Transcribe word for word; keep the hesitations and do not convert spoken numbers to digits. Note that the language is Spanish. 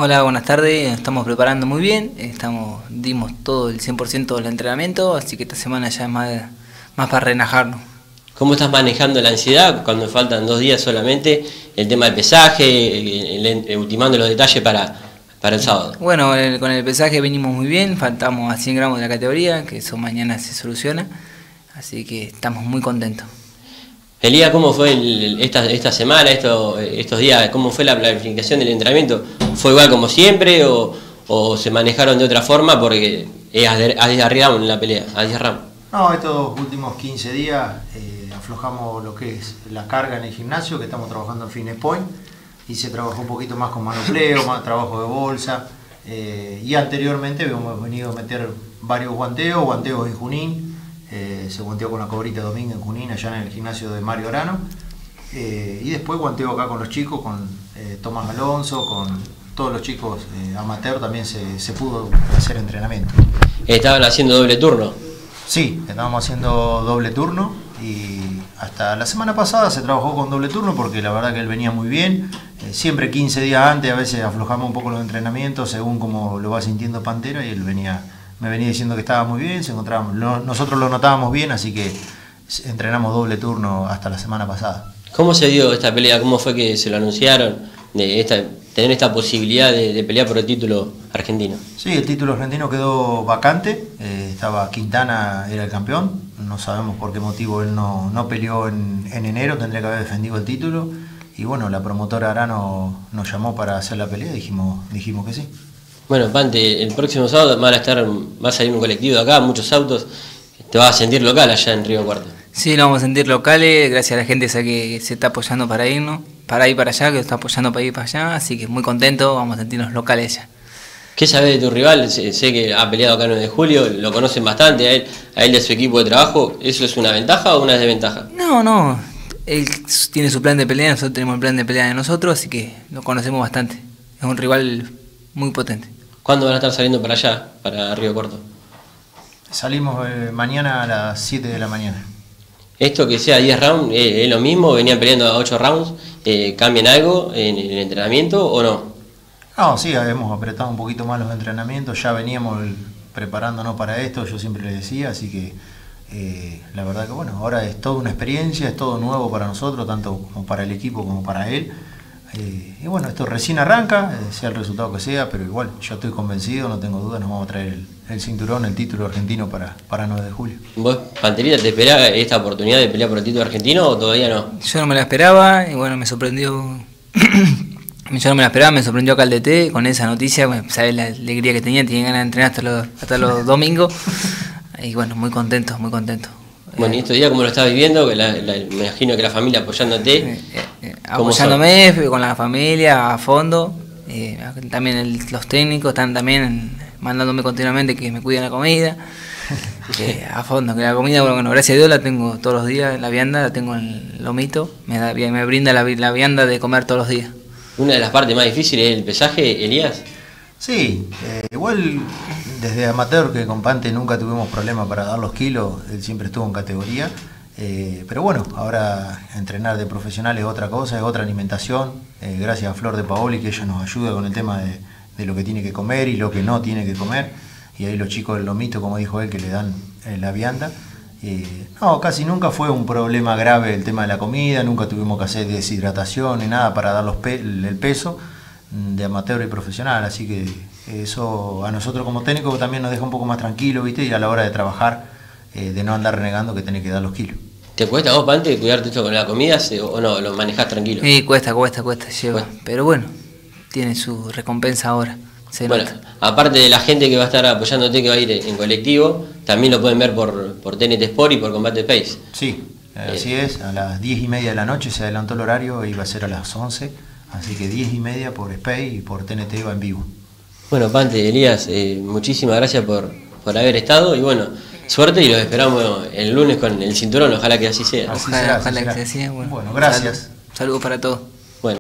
Hola, buenas tardes. Estamos preparando muy bien. Estamos, dimos todo el cien por ciento del entrenamiento, así que esta semana ya es más, más para relajarnos. ¿Cómo estás manejando la ansiedad cuando faltan dos días solamente? El tema del pesaje, el, el, el, ultimando los detalles para, para el sábado. Bueno, el, con el pesaje venimos muy bien. Faltamos a cien gramos de la categoría, que eso mañana se soluciona. Así que estamos muy contentos. Elías, ¿cómo fue el, esta, esta semana, esto, estos días? ¿Cómo fue la planificación del entrenamiento? ¿Fue igual como siempre o, o se manejaron de otra forma porque es a diez rounds en la pelea, a diez rounds? No, estos últimos quince días eh, aflojamos lo que es la carga en el gimnasio, que estamos trabajando en Fitness Point, y se trabajó un poquito más con manopleo, más trabajo de bolsa, eh, y anteriormente hemos venido a meter varios guanteos, guanteos en Junín. Eh, se guanteó con la Cobrita Domingo en Junín, allá en el gimnasio de Mario Arano, eh, y después guanteo acá con los chicos, con eh, Tomás Alonso, con todos los chicos eh, amateur también se, se pudo hacer entrenamiento. ¿Estaban haciendo doble turno? Sí, estábamos haciendo doble turno y hasta la semana pasada se trabajó con doble turno porque la verdad que él venía muy bien. Eh, siempre quince días antes a veces aflojamos un poco los entrenamientos según como lo va sintiendo Pantera, y él venía... me venía diciendo que estaba muy bien, se encontraba, lo, nosotros lo notábamos bien, así que entrenamos doble turno hasta la semana pasada. ¿Cómo se dio esta pelea? ¿Cómo fue que se lo anunciaron? De esta, tener esta posibilidad de, de pelear por el título argentino. Sí, el título argentino quedó vacante, eh, estaba Quintana, era el campeón, no sabemos por qué motivo él no, no peleó en, en enero, tendría que haber defendido el título, y bueno, la promotora Arano nos llamó para hacer la pelea y dijimos, dijimos que sí. Bueno, Pante, el próximo sábado van a estar, va a salir un colectivo de acá, muchos autos. Te vas a sentir local allá en Río Cuarto. Sí, nos vamos a sentir locales, gracias a la gente esa que se está apoyando para irnos, para ir para allá, que está apoyando para ir para allá, así que muy contento, vamos a sentirnos locales ya. ¿Qué sabés de tu rival? Sé, sé que ha peleado acá el nueve de julio, lo conocen bastante, a él, a él y a su equipo de trabajo. ¿Eso es una ventaja o una desventaja? No, no, él tiene su plan de pelea, nosotros tenemos el plan de pelea de nosotros, así que lo conocemos bastante. Es un rival muy potente. ¿Cuándo van a estar saliendo para allá, para Río Cuarto? Salimos eh, mañana a las siete de la mañana. ¿Esto que sea diez rounds eh, es lo mismo? ¿Venían peleando a ocho rounds? Eh, ¿Cambian algo en el entrenamiento o no? No, sí, hemos apretado un poquito más los entrenamientos, ya veníamos preparándonos para esto, yo siempre le decía, así que eh, la verdad que bueno, ahora es toda una experiencia, es todo nuevo para nosotros, tanto como para el equipo como para él. Eh, y bueno, esto recién arranca, eh, sea el resultado que sea, pero igual, yo estoy convencido, no tengo duda, nos vamos a traer el, el cinturón, el título argentino para, para nueve de julio. ¿Vos, Panterita, te esperaba esta oportunidad de pelear por el título argentino o todavía no? Yo no me la esperaba y bueno, me sorprendió, yo no me la esperaba, me sorprendió Caldete con esa noticia, bueno, sabés la alegría que tenía, tenía ganas de entrenar hasta los, hasta los domingos, y bueno, muy contento, muy contento. Bueno, y estos días, ¿cómo lo estás viviendo? Que la, la, me imagino que la familia apoyándote. Eh, eh, apoyándome son? Con la familia a fondo. Eh, también el, los técnicos están también mandándome continuamente que me cuiden la comida. Eh, a fondo, que la comida, bueno, gracias a Dios la tengo todos los días, la vianda la tengo en el lomito. Me, da, me brinda la, la vianda de comer todos los días. ¿Una de las partes más difíciles es el pesaje, Elías? Sí, eh, igual desde amateur que con Pante nunca tuvimos problema para dar los kilos, él siempre estuvo en categoría, eh, pero bueno, ahora entrenar de profesional es otra cosa, es otra alimentación, eh, gracias a Flor de Paoli que ella nos ayuda con el tema de, de lo que tiene que comer y lo que no tiene que comer, y ahí los chicos del lomito, como dijo él, que le dan eh, la vianda. Eh, no, casi nunca fue un problema grave el tema de la comida, nunca tuvimos que hacer deshidratación ni nada para dar los pe el peso de amateur y profesional, así que eso a nosotros como técnicos también nos deja un poco más tranquilos, ¿viste? Y a la hora de trabajar, eh, de no andar renegando que tenés que dar los kilos. ¿Te cuesta a vos, Pante, cuidarte esto con la comida o no, lo manejás tranquilo? Sí, cuesta, cuesta, cuesta, lleva, bueno. Pero bueno, tiene su recompensa ahora. Se bueno, nota. Aparte de la gente que va a estar apoyándote, que va a ir en colectivo, también lo pueden ver por, por T N T Sport y por Combate Space. Sí, así eh. es, a las diez y media de la noche se adelantó el horario, iba a ser a las once. Así que diez y media por Space y por T N T va en vivo. Bueno, Pante, Elías, eh, muchísimas gracias por, por haber estado y bueno, suerte y los esperamos el lunes con el cinturón, ojalá que así sea. Ojalá, ojalá que así sea. Bueno, bueno, gracias. Saludos para todos.